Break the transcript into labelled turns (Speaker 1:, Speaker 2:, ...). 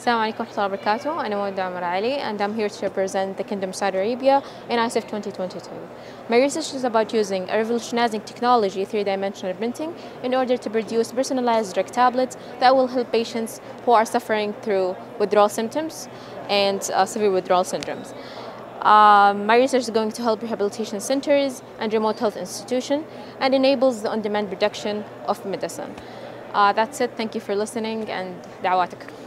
Speaker 1: السلام عليكم ورحمة الله وبركاته. أنا مودة علي and I'm here to represent the Kingdom of Saudi Arabia in آيسف 2022. My research is about using a revolutionizing technology, three-dimensional printing, in order to produce personalized drug tablets that will help patients who are suffering through withdrawal symptoms and severe withdrawal syndromes. My research is going to help rehabilitation centers and remote health institutions and enables the on-demand production of medicine. That's it. Thank you for listening and دعواتك.